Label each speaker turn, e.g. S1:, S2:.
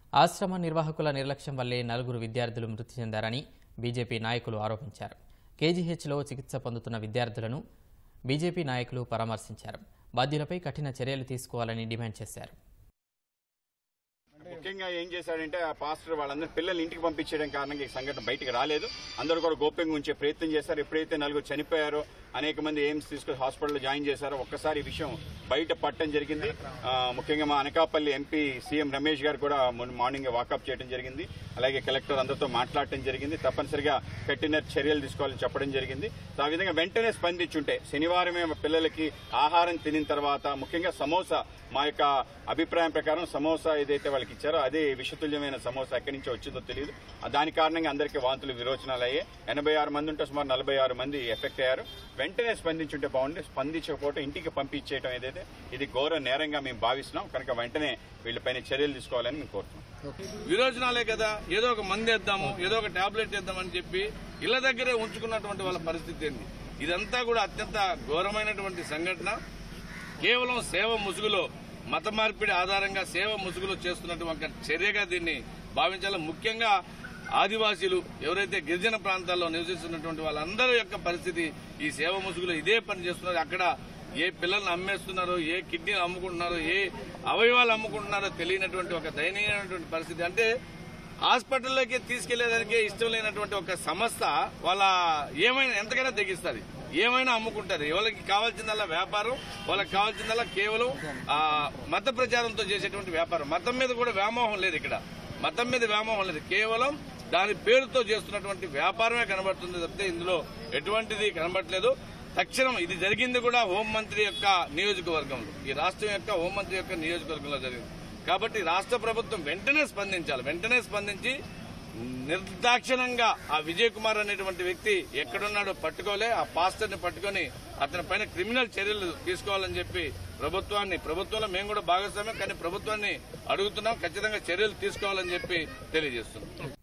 S1: ఆశ్రమ నిర్వాహకుల నిర్లక్ష్యం వల్లే 4 విద్యార్థులు మృతి చెందారని బీజేపీ నాయకులు ఆరోపించారు. కేజీహెచ్లో చికిత్స పొందుతున్న విద్యార్థులను బీజేపీ నాయకులు పరామర్శించారు. బాధ్యులపై కఠిన చర్యలు తీసుకోవాలని డిమాండ్ చేశారు.
S2: ముఖ్యంగా ఏం చేశాడంటే ఆ పాస్టర్ వాళ్ళందరూ పిల్లల్ని ఇంటికి పంపించడం కారణంగా ఈ సంఘటన బయటకు రాలేదు. అందరూ కూడా గోప్యంగా ఉంచే ప్రయత్నం చేశారు. ఎప్పుడైతే 4 చనిపోయారో, అనేక మంది ఎయిమ్స్ తీసుకుని హాస్పిటల్లో జాయిన్ చేశారో ఒక్కసారి ఈ విషయం బయట పట్టడం జరిగింది. ముఖ్యంగా మా అనకాపల్లి ఎంపీ సీఎం రమేష్ గారు కూడా మార్నింగ్ వాకప్ చేయడం జరిగింది. అలాగే కలెక్టర్ అందరితో మాట్లాడటం జరిగింది. తప్పనిసరిగా కఠిన చర్యలు తీసుకోవాలని చెప్పడం జరిగింది. ఆ విధంగా వెంటనే స్పందించుంటే శనివారమే పిల్లలకి ఆహారం తినిన తర్వాత ముఖ్యంగా సమోసా, మా యొక్క అభిప్రాయం ప్రకారం సమోసా ఏదైతే వాళ్ళకి ఇచ్చారో అదే విషతుల్యమైన సమోసా ఎక్కడి నుంచో వచ్చిందో తెలియదు. దాని కారణంగా అందరికీ వాంతులు విరోచనాలు అయ్యాయి. 86 మంది ఉంటే సుమారు 46 మంది ఎఫెక్ట్ అయ్యారు. వెంటనే స్పందించుంటే బాగుంది. స్పందించకపోతే ఇంటికి పంపించేయడం ఏదైతే ఇది ఘోర నేరంగా మేము భావిస్తున్నాం. కనుక వెంటనే వీళ్ళపైన చర్యలు తీసుకోవాలని మేము కోరుతున్నాం.
S3: విరోచనాలే కదా, ఏదో ఒక మందు వేద్దాము, ఏదో ఒక టాబ్లెట్ వేద్దామని చెప్పి ఇళ్ల దగ్గరే ఉంచుకున్నటువంటి వాళ్ళ పరిస్థితి ఏంది? ఇదంతా కూడా అత్యంత ఘోరమైనటువంటి సంఘటన. కేవలం సేవ ముసుగులో, మత మార్పిడి ఆధారంగా సేవ ముసుగులో చేస్తున్నటువంటి చర్యగా దీన్ని భావించాలి. ముఖ్యంగా ఆదివాసీలు ఎవరైతే గిరిజన ప్రాంతాల్లో నివసిస్తున్నటువంటి వాళ్ళందరి యొక్క పరిస్థితి ఈ సేవ ముసుగులో ఇదే పని చేస్తున్నారు. అక్కడ ఏ పిల్లల్ని అమ్మేస్తున్నారో, ఏ కిడ్నీలు అమ్ముకుంటున్నారో, ఏ అవయవాలు అమ్ముకుంటున్నారో తెలియనటువంటి ఒక దయనీయమైనటువంటి పరిస్థితి. అంటే హాస్పిటల్లోకి తీసుకెళ్లేదానికి ఇష్టం లేనటువంటి ఒక సంస్థ వాళ్ళ ఏమైనా ఎంతకైనా తెగిస్తుంది, ఏమైనా అమ్ముకుంటారు. వాళ్ళకి కావాల్సిందల్లా వ్యాపారం, వాళ్ళకి కావాల్సిందల్లా కేవలం మత ప్రచారంతో చేసేటువంటి వ్యాపారం. మతం మీద కూడా వ్యామోహం లేదు. ఇక్కడ మతం మీద వ్యామోహం లేదు. కేవలం దాని పేరుతో చేస్తున్నటువంటి వ్యాపారమే కనబడుతుంది తప్పితే ఇందులో ఎటువంటిది కనబడట్లేదు. తక్షణం ఇది జరిగింది కూడా హోంమంత్రి యొక్క నియోజకవర్గంలో, ఈ రాష్ట్రం యొక్క హోంమంత్రి యొక్క నియోజకవర్గంలో జరిగింది. కాబట్టి రాష్ట్ర ప్రభుత్వం వెంటనే స్పందించాలి. వెంటనే స్పందించి నిర్దాక్షిణ్యంగా ఆ విజయ్ కుమార్ అనేటువంటి వ్యక్తి ఎక్కడున్నాడో పట్టుకోలే, ఆ పాస్టర్ని పట్టుకుని అతని పైన క్రిమినల్ చర్యలు తీసుకోవాలని చెప్పి ప్రభుత్వంలో మేము కూడా భాగస్వామ్యం, కానీ ప్రభుత్వాన్ని అడుగుతున్నాం. ఖచ్చితంగా చర్యలు తీసుకోవాలని చెప్పి తెలియజేస్తున్నాం.